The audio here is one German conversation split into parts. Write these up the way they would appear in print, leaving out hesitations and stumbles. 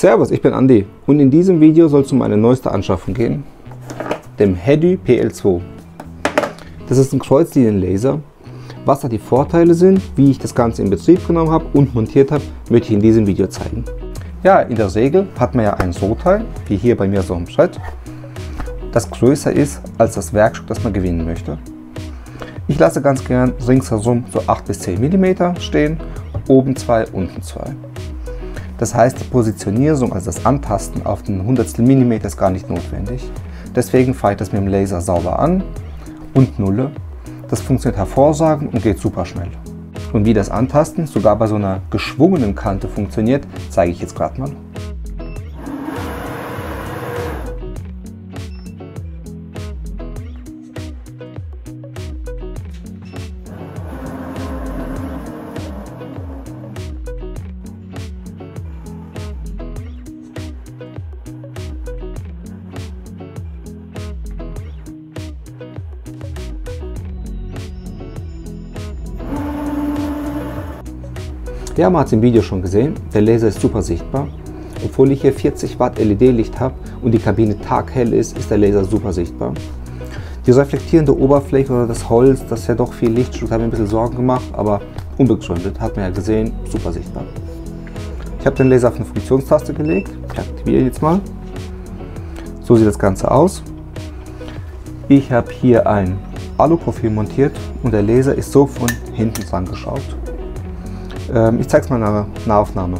Servus, ich bin Andi und in diesem Video soll es um meine neueste Anschaffung gehen, dem Hedy PL2. Das ist ein Kreuzlinienlaser. Was da die Vorteile sind, wie ich das Ganze in Betrieb genommen habe und montiert habe, möchte ich in diesem Video zeigen. Ja, in der Regel hat man ja ein So-Teil, wie hier bei mir so ein Brett, das größer ist als das Werkstück, das man gewinnen möchte. Ich lasse ganz gern ringsherum so 8 bis 10 mm stehen, oben 2, unten 2. Das heißt, die Positionierung, also das Antasten auf den Hundertstel Millimeter ist gar nicht notwendig. Deswegen fahre ich das mit dem Laser sauber an und nulle. Das funktioniert hervorragend und geht super schnell. Und wie das Antasten sogar bei so einer geschwungenen Kante funktioniert, zeige ich jetzt gerade mal. Ja, man hat es im Video schon gesehen, der Laser ist super sichtbar. Obwohl ich hier 40 Watt LED-Licht habe und die Kabine taghell ist, ist der Laser super sichtbar. Die reflektierende Oberfläche oder das Holz, das ja doch viel Licht schluckt, hat mir ein bisschen Sorgen gemacht, aber unbegründet, hat man ja gesehen, super sichtbar. Ich habe den Laser auf eine Funktionstaste gelegt, ich aktiviere jetzt mal. So sieht das Ganze aus. Ich habe hier ein Aluprofil montiert und der Laser ist so von hinten dran geschaut. Ich zeige es mal in einer Nahaufnahme.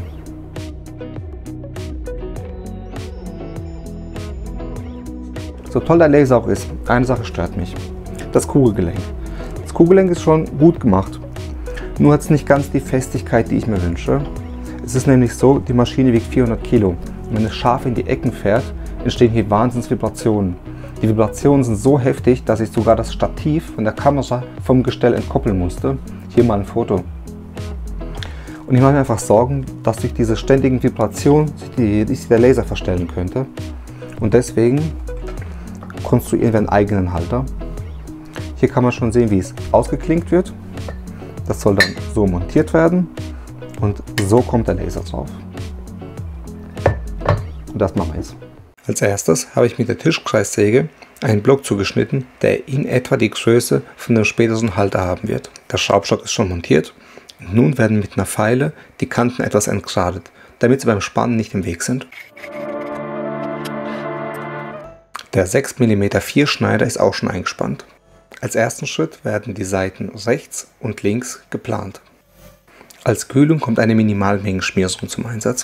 So toll der Laser auch ist, eine Sache stört mich. Das Kugelgelenk. Das Kugelgelenk ist schon gut gemacht, nur hat es nicht ganz die Festigkeit, die ich mir wünsche. Es ist nämlich so, die Maschine wiegt 400 Kilo. Und wenn es scharf in die Ecken fährt, entstehen hier Wahnsinnsvibrationen. Die Vibrationen sind so heftig, dass ich sogar das Stativ von der Kamera vom Gestell entkoppeln musste. Hier mal ein Foto. Und ich mache mir einfach Sorgen, dass durch diese ständigen Vibrationen sich der Laser verstellen könnte. Und deswegen konstruieren wir einen eigenen Halter. Hier kann man schon sehen, wie es ausgeklinkt wird. Das soll dann so montiert werden und so kommt der Laser drauf. Und das machen wir jetzt. Als erstes habe ich mit der Tischkreissäge einen Block zugeschnitten, der in etwa die Größe von dem späteren Halter haben wird. Der Schraubstock ist schon montiert. Und nun werden mit einer Feile die Kanten etwas entgradet, damit sie beim Spannen nicht im Weg sind. Der 6 mm Vierschneider ist auch schon eingespannt. Als ersten Schritt werden die Seiten rechts und links geplant. Als Kühlung kommt eine Minimalmengenschmierung zum Einsatz.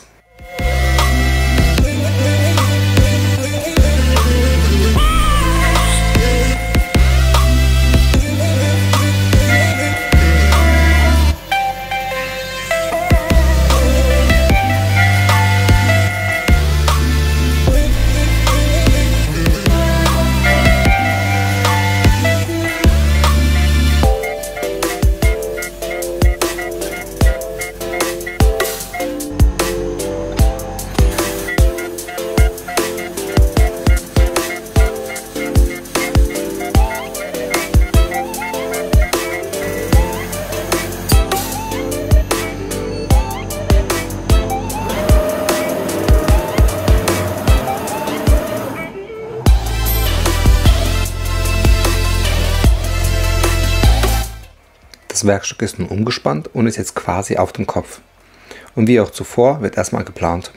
Das Werkstück ist nun umgespannt und ist jetzt quasi auf dem Kopf. Und wie auch zuvor wird erstmal geplant.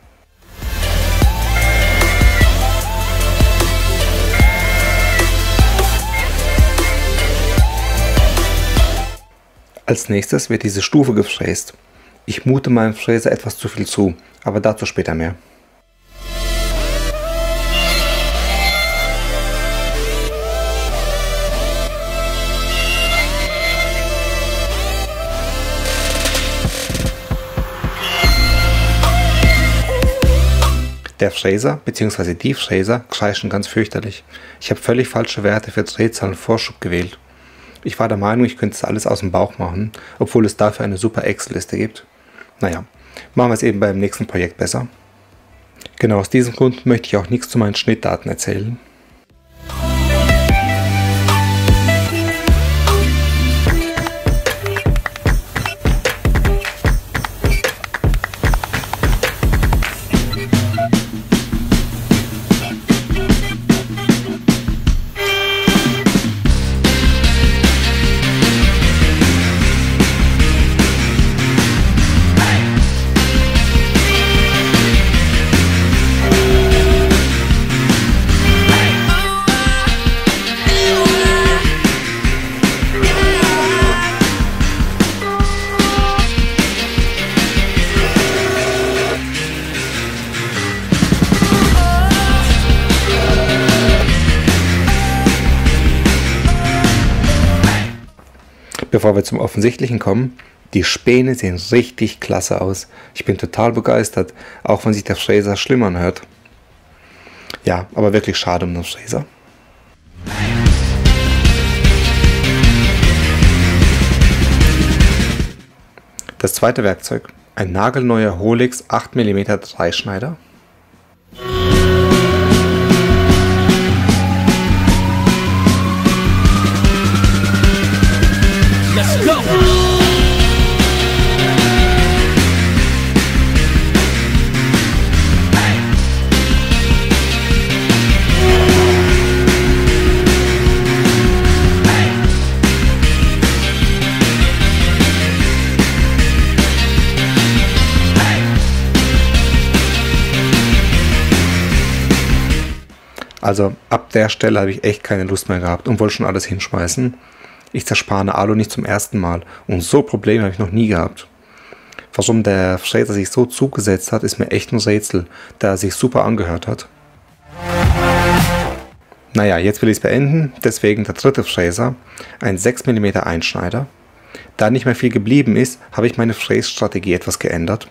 Als nächstes wird diese Stufe gefräst. Ich mute meinem Fräser etwas zu viel zu, aber dazu später mehr. Der Fräser bzw. die Fräser kreischen ganz fürchterlich. Ich habe völlig falsche Werte für Drehzahl und Vorschub gewählt. Ich war der Meinung, ich könnte das alles aus dem Bauch machen, obwohl es dafür eine super Excel-Liste gibt. Naja, machen wir es eben beim nächsten Projekt besser. Genau aus diesem Grund möchte ich auch nichts zu meinen Schnittdaten erzählen. Bevor wir zum Offensichtlichen kommen, die Späne sehen richtig klasse aus. Ich bin total begeistert, auch wenn sich der Fräser schlimm anhört. Ja, aber wirklich schade um den Fräser. Das zweite Werkzeug, ein nagelneuer Holix 8 mm Dreischneider. Let's go! Also ab der Stelle habe ich echt keine Lust mehr gehabt und wollte schon alles hinschmeißen. Ich zerspane Alu nicht zum ersten Mal und so Probleme habe ich noch nie gehabt. Warum der Fräser sich so zugesetzt hat, ist mir echt ein Rätsel, da er sich super angehört hat. Naja, jetzt will ich es beenden, deswegen der dritte Fräser, ein 6 mm Einschneider. Da nicht mehr viel geblieben ist, habe ich meine Frässtrategie etwas geändert.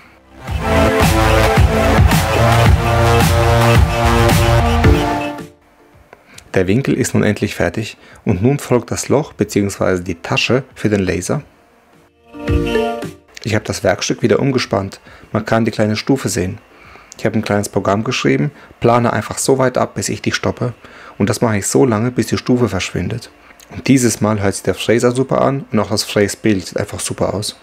Der Winkel ist nun endlich fertig und nun folgt das Loch bzw. die Tasche für den Laser. Ich habe das Werkstück wieder umgespannt, man kann die kleine Stufe sehen. Ich habe ein kleines Programm geschrieben, plane einfach so weit ab, bis ich die stoppe und das mache ich so lange, bis die Stufe verschwindet. Und dieses Mal hört sich der Fräser super an und auch das Fräsbild sieht einfach super aus.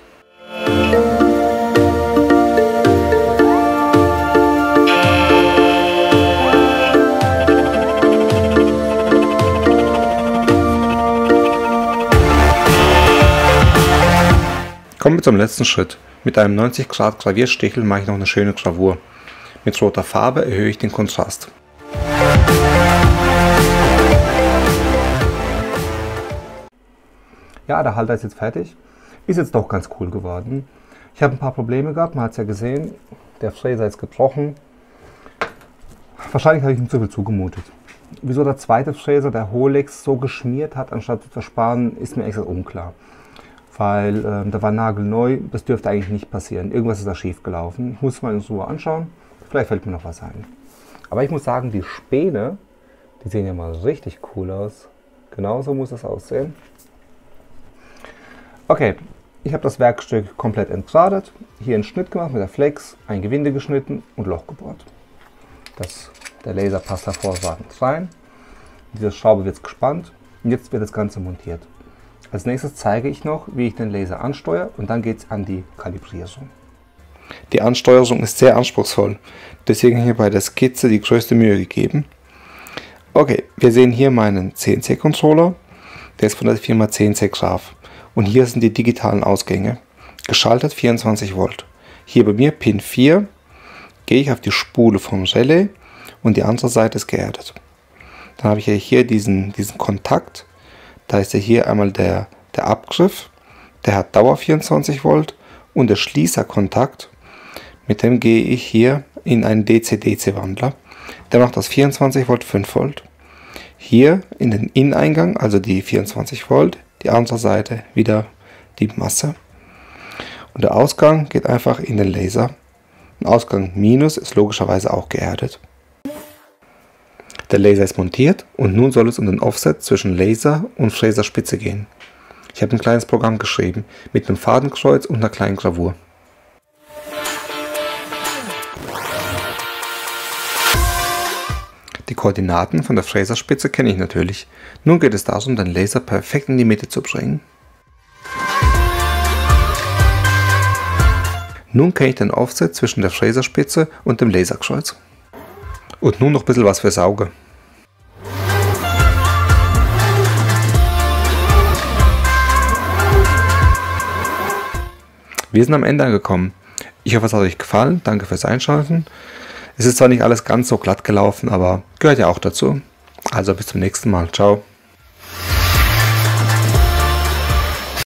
Kommen wir zum letzten Schritt. Mit einem 90 Grad Gravierstichel mache ich noch eine schöne Gravur. Mit roter Farbe erhöhe ich den Kontrast. Ja, der Halter ist jetzt fertig. Ist jetzt doch ganz cool geworden. Ich habe ein paar Probleme gehabt, man hat es ja gesehen. Der Fräser ist gebrochen. Wahrscheinlich habe ich ihm zu viel zugemutet. Wieso der zweite Fräser, der Holix, so geschmiert hat, anstatt zu zersparen, ist mir echt unklar. Weil der war nagelneu, das dürfte eigentlich nicht passieren. Irgendwas ist da schief gelaufen. Ich muss mal in Ruhe anschauen, vielleicht fällt mir noch was ein. Aber ich muss sagen, die Späne, die sehen ja mal richtig cool aus. Genauso muss das aussehen. Okay, ich habe das Werkstück komplett entgradet, hier einen Schnitt gemacht mit der Flex, ein Gewinde geschnitten und Loch gebohrt. Der Laser passt hervorragend rein. Diese Schraube wird gespannt und jetzt wird das Ganze montiert. Als nächstes zeige ich noch, wie ich den Laser ansteuere und dann geht es an die Kalibrierung. Die Ansteuerung ist sehr anspruchsvoll, deswegen habe ich mir bei der Skizze die größte Mühe gegeben. Okay, wir sehen hier meinen CNC-Controller, der ist von der Firma CNC Graph und hier sind die digitalen Ausgänge, geschaltet 24 Volt. Hier bei mir Pin 4, gehe ich auf die Spule vom Relais und die andere Seite ist geerdet. Dann habe ich hier diesen Kontakt. Da ist ja hier einmal der Abgriff, der hat Dauer 24 Volt und der Schließerkontakt, mit dem gehe ich hier in einen DC-DC-Wandler. Der macht aus 24 Volt 5 Volt. Hier in den In-Eingang, also die 24 Volt, die andere Seite wieder die Masse. Und der Ausgang geht einfach in den Laser. Ein Ausgang Minus ist logischerweise auch geerdet. Der Laser ist montiert und nun soll es um den Offset zwischen Laser und Fräserspitze gehen. Ich habe ein kleines Programm geschrieben mit einem Fadenkreuz und einer kleinen Gravur. Die Koordinaten von der Fräserspitze kenne ich natürlich. Nun geht es darum, den Laser perfekt in die Mitte zu bringen. Nun kenne ich den Offset zwischen der Fräserspitze und dem Laserkreuz. Und nun noch ein bisschen was fürs Auge. Wir sind am Ende angekommen. Ich hoffe, es hat euch gefallen. Danke fürs Einschalten. Es ist zwar nicht alles ganz so glatt gelaufen, aber gehört ja auch dazu. Also bis zum nächsten Mal. Ciao.